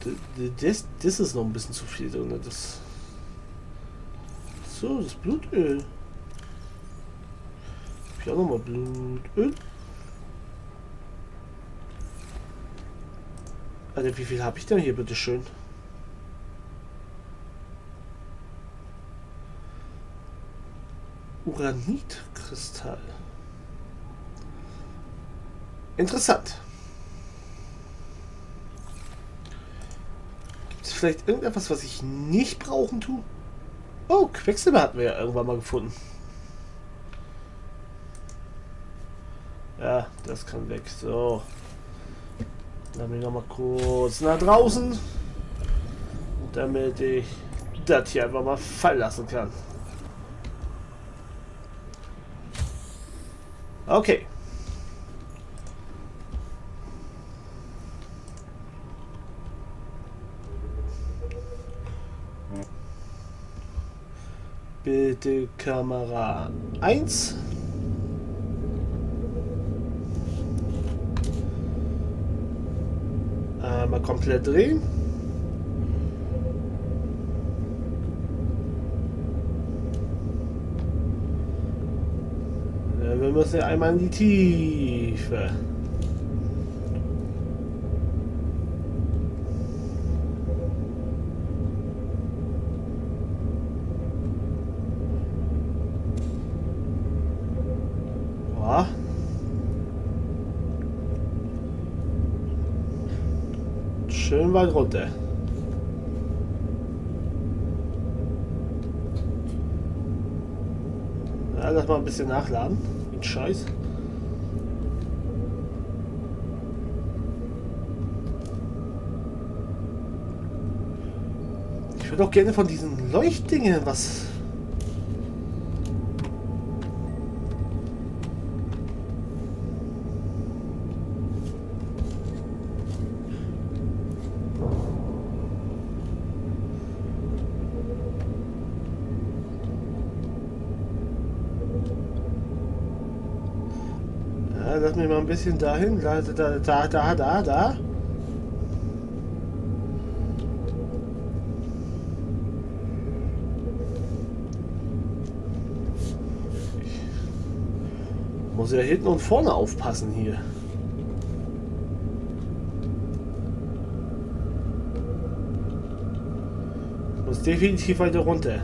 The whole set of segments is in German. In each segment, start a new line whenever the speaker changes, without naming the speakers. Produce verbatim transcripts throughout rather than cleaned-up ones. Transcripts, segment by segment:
Das, das ist noch ein bisschen zu viel drin. Das so, das Blutöl. Ich auch noch mal Blutöl. Alter, wie viel habe ich denn hier, bitte schön? Uranitkristall. Interessant. Gibt es vielleicht irgendetwas, was ich nicht brauchen tue? Oh, Quecksilber hatten wir ja irgendwann mal gefunden. Ja, das kann weg. So. Dann bin ich noch mal kurz nach draußen, damit ich das hier einfach mal fallen lassen kann. Okay. Bitte Kamera eins. Einmal komplett drehen. Ja, wir müssen ja einmal in die Tiefe. Boah. Schön weit runter. Ja, lass mal ein bisschen nachladen. Wie ein Scheiß. Ich würde auch gerne von diesen Leuchtdingen was. Lass mich mal ein bisschen dahin. Da, da, da, da, da, da. Ich muss ja hinten und vorne aufpassen hier. Ich muss definitiv weiter runter.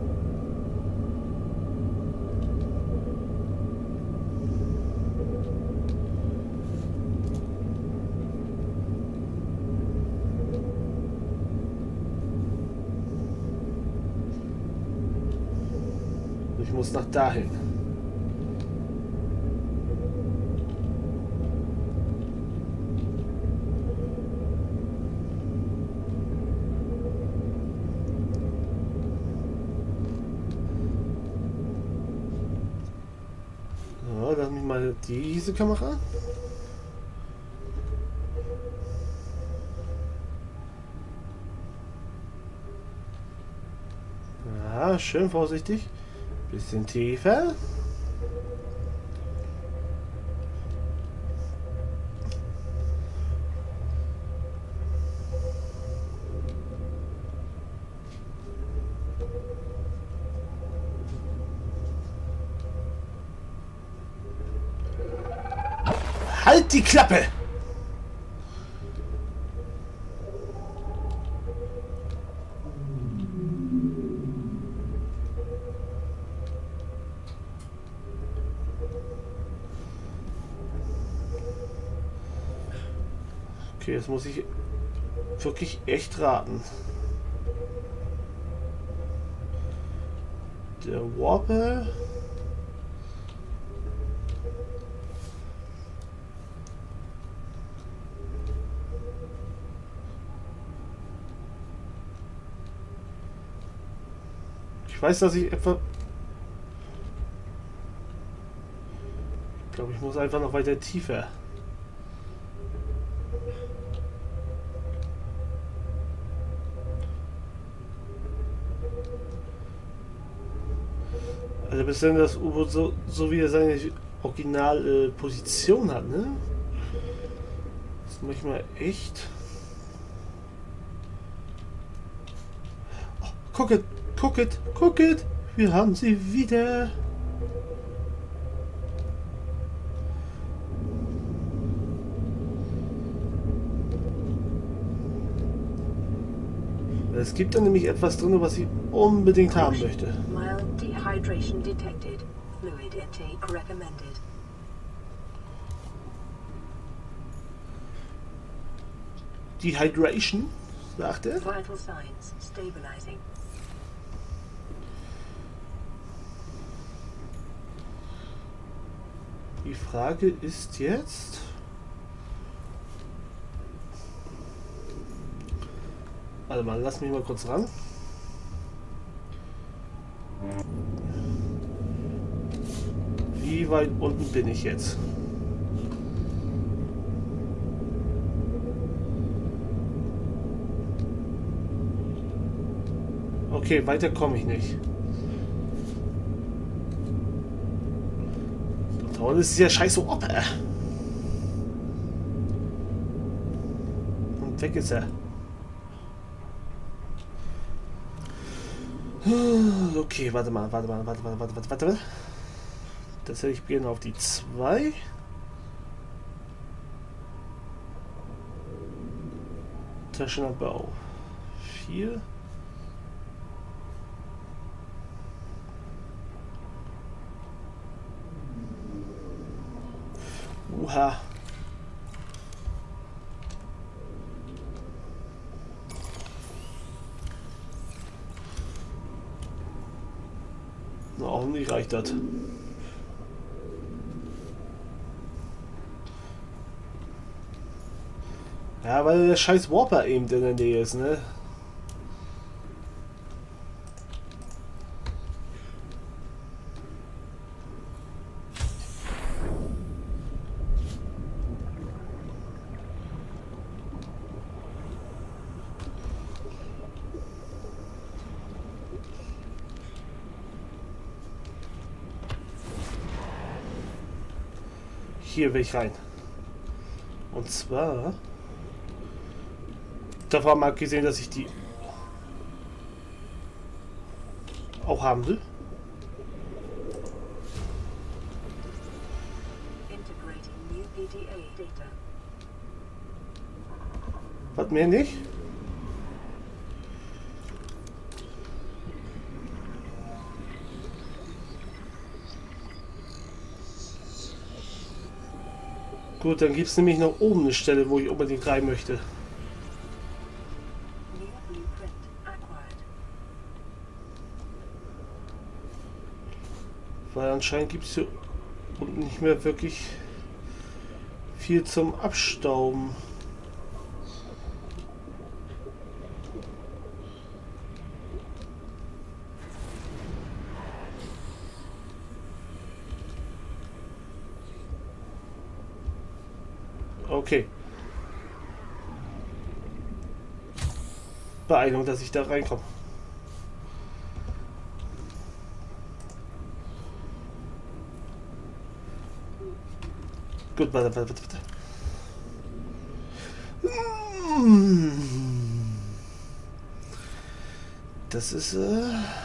Ich muss nach dahin. So, lass mich mal diese Kamera. Ja, schön vorsichtig. Bisschen tiefer. Halt die Klappe! Okay, jetzt muss ich wirklich echt raten. Der Warpe. Ich weiß, dass ich etwa... Ich glaube, ich muss einfach noch weiter tiefer. Also bis dann das U-Boot so, so wie er seine Originalposition äh, hat, ne? Das mache ich mal echt. Guck it, guck it, guck it. Wir haben sie wieder. Es gibt da nämlich etwas drin, was ich unbedingt haben möchte.
Mild dehydration detected. Fluid intake recommended.
Dehydration, sagt er.
Vital signs stabilizing.
Die Frage ist jetzt... Warte mal, lass mich mal kurz ran. Wie weit unten bin ich jetzt? Okay, weiter komme ich nicht. Das ist ja scheiße Oppe. Und weg ist er. Okay, warte mal, warte mal, warte mal, warte, warte, warte. Das hätte ich gerne auf die zwei. Taschenabbau. vier. Uha. Na, auch nicht reicht das. Ja, weil der scheiß Warper eben in der Nähe ist, ne? Hier will ich rein. Und zwar... Davon mal gesehen, dass ich die auch haben will. Was mehr nicht? Gut, dann gibt es nämlich noch oben eine Stelle, wo ich unbedingt rein möchte. Weil anscheinend gibt es hier unten nicht mehr wirklich viel zum Abstauben. Okay. Beeilung, dass ich da reinkomme. Gut, warte, warte, warte. Das ist äh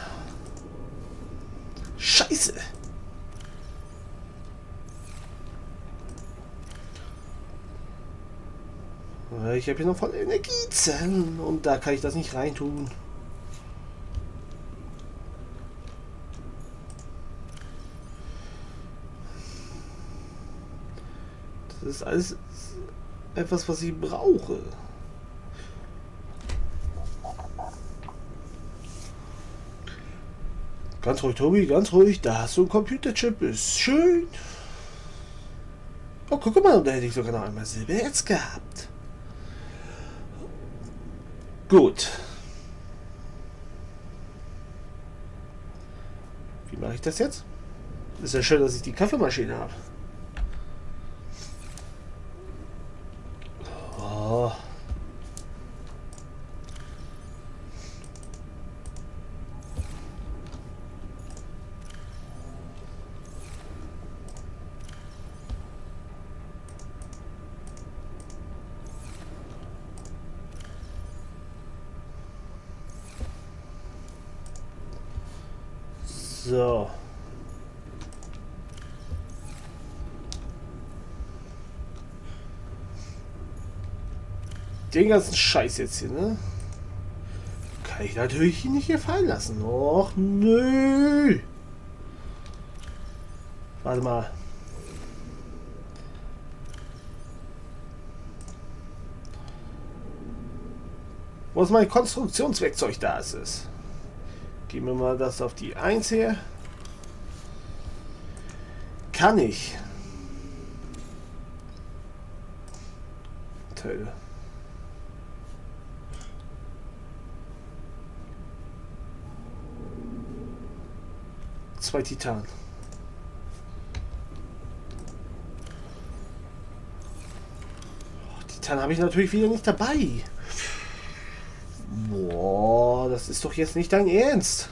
Scheiße. Ich habe hier noch voll Energiezellen und da kann ich das nicht reintun. Das ist alles etwas, was ich brauche. Ganz ruhig, Tobi, ganz ruhig. Da hast du einen Computerchip. Ist schön. Oh, guck mal, da hätte ich sogar noch einmal Silbererz gehabt. Gut. Wie mache ich das jetzt? Ist ja schön, dass ich die Kaffeemaschine habe. Oh. So. Den ganzen Scheiß jetzt hier, ne? Kann ich natürlich nicht hier fallen lassen. Och, nö. Warte mal. Wo ist mein Konstruktionswerkzeug? Da ist es. Geben wir mal das auf die eins her. Kann ich. Teile. Zwei Titan. Oh, Titan habe ich natürlich wieder nicht dabei. Boah, das ist doch jetzt nicht dein Ernst.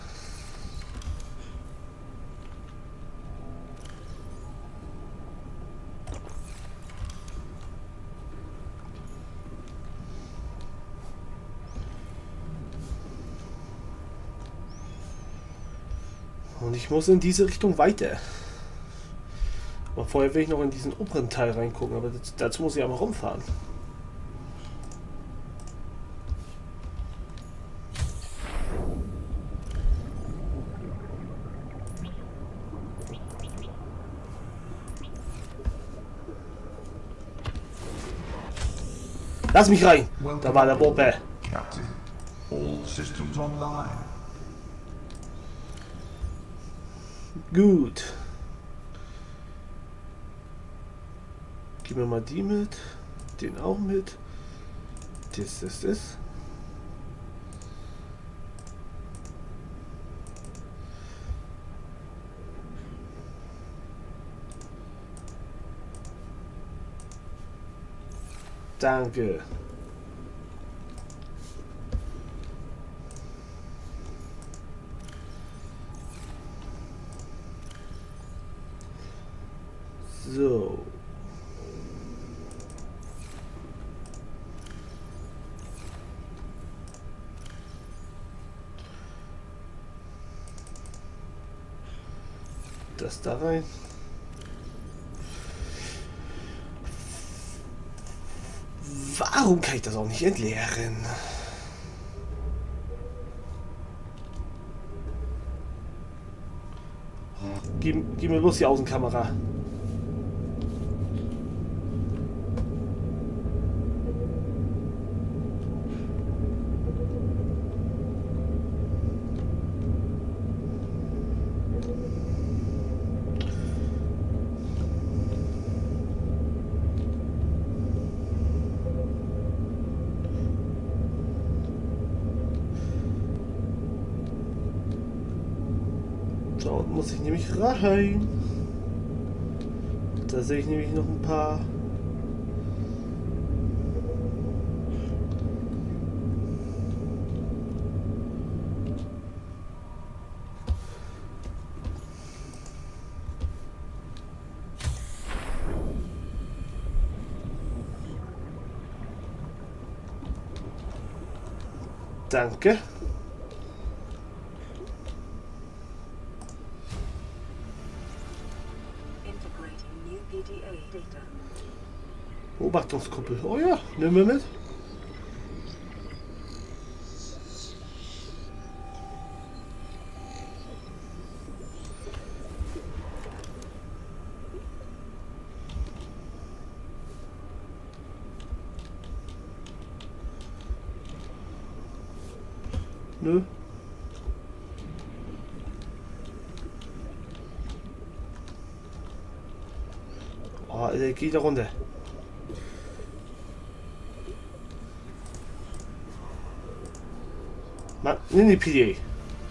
Und ich muss in diese Richtung weiter. Aber vorher will ich noch in diesen oberen Teil reingucken, aber dazu muss ich aber rumfahren. Lass mich rein! Da war der Bombe.
Captain, all systems online.
Gut. Gib mir mal die mit. Den auch mit. Das, das, das. Danke. So. Das da rein. Warum kann ich das auch nicht entleeren? Gib, gib mir bloß die Außenkamera. Da muss ich nämlich rein. Da sehe ich nämlich noch ein paar. Danke. Beobachtungskuppel. Oh ja, nehmen wir mit. Nö. Oh, der geht da runter. Ma, nimm die P D A.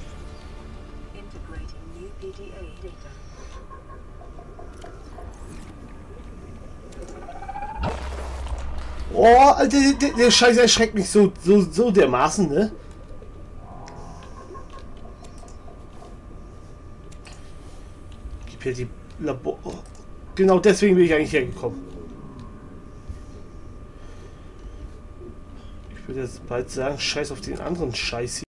Oh, Alter, der, der Scheiß erschreckt mich so, so, so dermaßen, ne? Gib hier die Labor. Genau deswegen bin ich eigentlich hergekommen. Ich würde jetzt bald sagen, scheiß auf den anderen Scheiß hier.